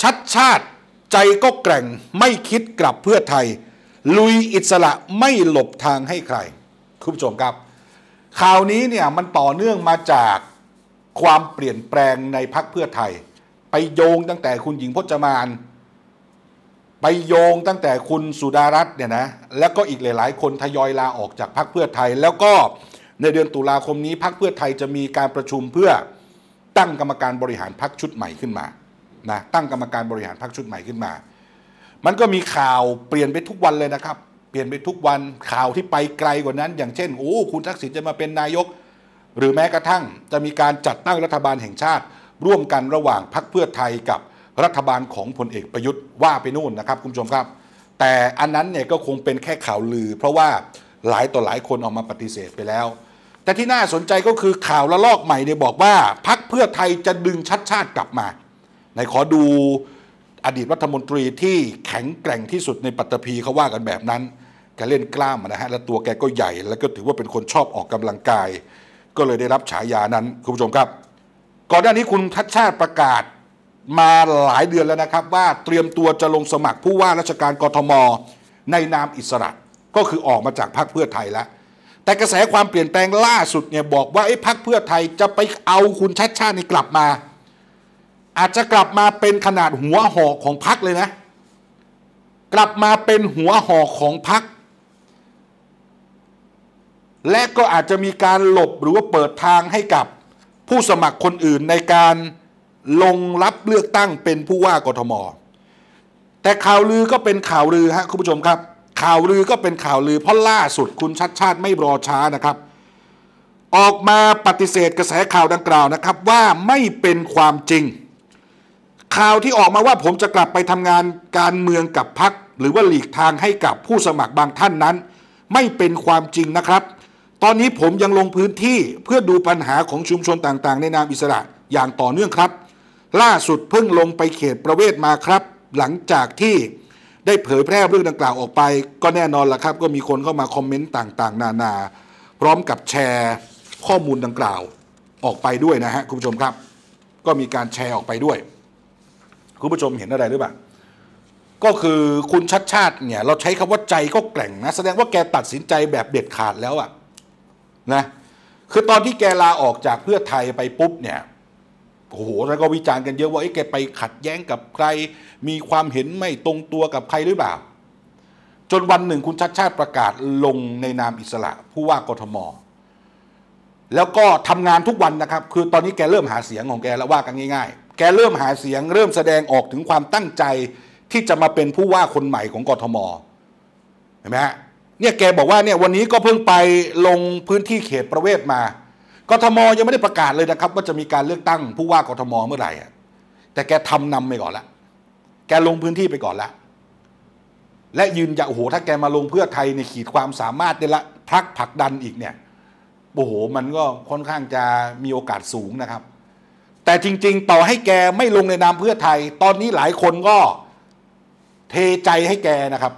ชัดชาติใจก็แกร่งไม่คิดกลับเพื่อไทยลุยอิสระไม่หลบทางให้ใครคุณผู้ชมครับข่าวนี้เนี่ยมันต่อเนื่องมาจากความเปลี่ยนแปลงในพรรคเพื่อไทยไปโยงตั้งแต่คุณหญิงพจมานไปโยงตั้งแต่คุณสุดารัตน์เนี่ยนะแล้วก็อีกหลายๆคนทยอยลาออกจากพรรคเพื่อไทยแล้วก็ในเดือนตุลาคมนี้พรรคเพื่อไทยจะมีการประชุมเพื่อตั้งกรรมการบริหารพรรคชุดใหม่ขึ้นมานะตั้งกรรมการบริหารพรรคชุดใหม่ขึ้นมามันก็มีข่าวเปลี่ยนไปทุกวันเลยนะครับเปลี่ยนไปทุกวันข่าวที่ไปไกลกว่านั้นอย่างเช่นคุณทักษิณจะมาเป็นนายกหรือแม้กระทั่งจะมีการจัดตั้งรัฐบาลแห่งชาติร่วมกันระหว่างพรรคเพื่อไทยกับรัฐบาลของพลเอกประยุทธ์ว่าไปนู่นนะครับคุณผู้ชมครับแต่อันนั้นเนี่ยก็คงเป็นแค่ข่าวลือเพราะว่าหลายต่อหลายคนออกมาปฏิเสธไปแล้วแต่ที่น่าสนใจก็คือข่าวละลอกใหม่เนี่ยบอกว่าพรรคเพื่อไทยจะดึงชัดชาติกลับมาไหนขอดูอดีตรัฐมนตรีที่แข็งแกร่งที่สุดในปัตตภีเขาว่ากันแบบนั้นแกเล่นกล้ามนะฮะและตัวแกก็ใหญ่แล้วก็ถือว่าเป็นคนชอบออกกำลังกายก็เลยได้รับฉายานั้นคุณผู้ชมครับก่อนหน้านี้คุณชัดชาติประกาศมาหลายเดือนแล้วนะครับว่าเตรียมตัวจะลงสมัครผู้ว่าราชการกทมในนามอิสระก็คือออกมาจากพรรคเพื่อไทยแล้วแต่กระแสความเปลี่ยนแปลงล่าสุดเนี่ยบอกว่าพรรคเพื่อไทยจะไปเอาคุณชัดชาตินี่กลับมาอาจจะกลับมาเป็นขนาดหัวหอกของพรรคเลยนะกลับมาเป็นหัวหอกของพรรคและก็อาจจะมีการหลบหรือว่าเปิดทางให้กับผู้สมัครคนอื่นในการลงรับเลือกตั้งเป็นผู้ว่ากทมแต่ข่าวลือก็เป็นข่าวลือฮะคุณผู้ชมครับข่าวลือก็เป็นข่าวลือเพราะล่าสุดคุณชัดชาติไม่รอช้านะครับออกมาปฏิเสธกระแสข่าวดังกล่าวนะครับว่าไม่เป็นความจริงข่าวที่ออกมาว่าผมจะกลับไปทำงานการเมืองกับพรรคหรือว่าหลีกทางให้กับผู้สมัครบางท่านนั้นไม่เป็นความจริงนะครับตอนนี้ผมยังลงพื้นที่เพื่อดูปัญหาของชุมชนต่างๆในนามอิสระอย่างต่อเนื่องครับล่าสุดเพิ่งลงไปเขตประเวศมาครับหลังจากที่ได้เผยแพร่เรื่องดังกล่าวออกไปก็แน่นอนล่ะครับก็มีคนเข้ามาคอมเมนต์ต่างๆนานาพร้อมกับแชร์ข้อมูลดังกล่าวออกไปด้วยนะฮะคุณผู้ชมครับก็มีการแชร์ออกไปด้วยคุณผู้ชมเห็นอะไรหรือเปล่าก็คือคุณชัดชาติเนี่ยเราใช้คำว่าใจก็แกร่งนะแสดงว่าแกตัดสินใจแบบเด็ดขาดแล้วอะนะคือตอนที่แกลาออกจากเพื่อไทยไปปุ๊บเนี่ยโอ้โหแล้วก็วิจารณ์กันเยอะว่าแกไปขัดแย้งกับใครมีความเห็นไม่ตรงตัวกับใครหรือเปล่าจนวันหนึ่งคุณชัดชาติประกาศลงในนามอิสระผู้ว่ากทมแล้วก็ทำงานทุกวันนะครับคือตอนนี้แกเริ่มหาเสียงของแกแล้วว่ากันง่ายๆแกเริ่มหาเสียงเริ่มแสดงออกถึงความตั้งใจที่จะมาเป็นผู้ว่าคนใหม่ของกทมเห็นไหมฮะเนี่ยแกบอกว่าเนี่ยวันนี้ก็เพิ่งไปลงพื้นที่เขตประเวศมากทมยังไม่ได้ประกาศเลยนะครับว่าจะมีการเลือกตั้งผู้ว่ากทมเมื่อไหร่แต่แกทำนำไปก่อนละแกลงพื้นที่ไปก่อนละและยืนยันโอ้โหถ้าแกมาลงเพื่อไทยในขีดความสามารถได้ละพรรคผลักดันอีกเนี่ยโอ้โหมันก็ค่อนข้างจะมีโอกาสสูงนะครับแต่จริงๆต่อให้แกไม่ลงในนามเพื่อไทยตอนนี้หลายคนก็เทใจให้แกนะครับ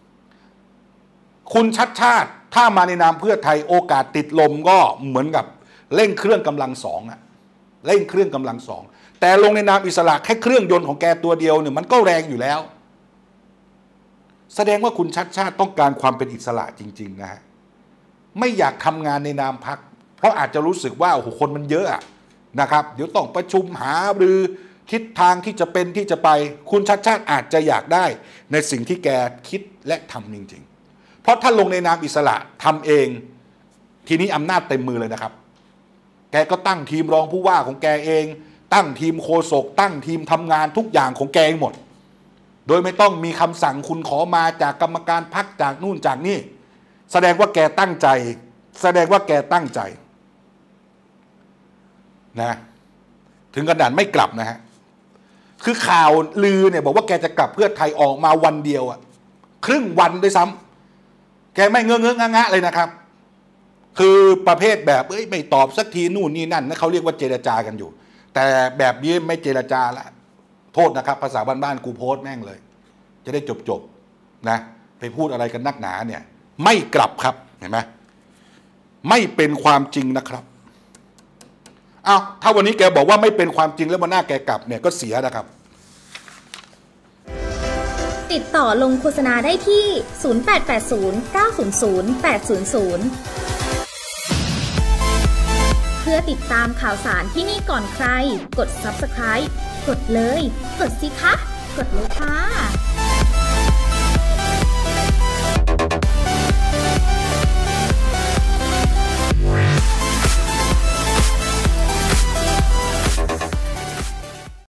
คุณชัดชาติถ้ามาในนามเพื่อไทยโอกาสติดลมก็เหมือนกับเร่งเครื่องกำลังสองเร่งเครื่องกำลังสองแต่ลงในนามอิสระแค่เครื่องยนต์ของแกตัวเดียวเนี่ยมันก็แรงอยู่แล้วแสดงว่าคุณชัดชาติต้องการความเป็นอิสระจริงๆนะฮะไม่อยากทำงานในนามพรรคเพราะอาจจะรู้สึกว่าโอ้โหคนมันเยอะนะครับเดี๋ยวต้องประชุมหารือทิศทางที่จะเป็นที่จะไปคุณชัดชาติอาจจะอยากได้ในสิ่งที่แกคิดและทำจริงๆเพราะถ้าลงในนามอิสระทำเองทีนี้อำนาจเต็มมือเลยนะครับแกก็ตั้งทีมรองผู้ว่าของแกเองตั้งทีมโฆษกตั้งทีมทำงานทุกอย่างของแกเองหมดโดยไม่ต้องมีคำสั่งคุณขอมาจากกรรมการพรรคจากนู่นจากนี่แสดงว่าแกตั้งใจแสดงว่าแกตั้งใจนะถึงขนาดไม่กลับนะฮะคือข่าวลือเนี่ยบอกว่าแกจะกลับเพื่อไทยออกมาวันเดียวครึ่งวันด้วยซ้ำแกไม่เงอะงะเลยนะครับคือประเภทแบบไม่ตอบสักทีนู่นนี่นั่นนะเขาเรียกว่าเจรจากันอยู่แต่แบบนี้ไม่เจรจาละโทษนะครับภาษาบ้านๆกูโพสต์แม่งเลยจะได้จบนะไปพูดอะไรกันนักหนาเนี่ยไม่กลับครับเห็นไหมไม่เป็นความจริงนะครับอ้าวถ้าวันนี้แกบอกว่าไม่เป็นความจริงแล้ววันหน้าแกกลับเนี่ยก็เสียนะครับติดต่อลงโฆษณาได้ที่ 0880 900 800 เพื่อติดตามข่าวสารที่นี่ก่อนใคร กด Subscribe กดเลย กดสิคะ กดเลยค่ะ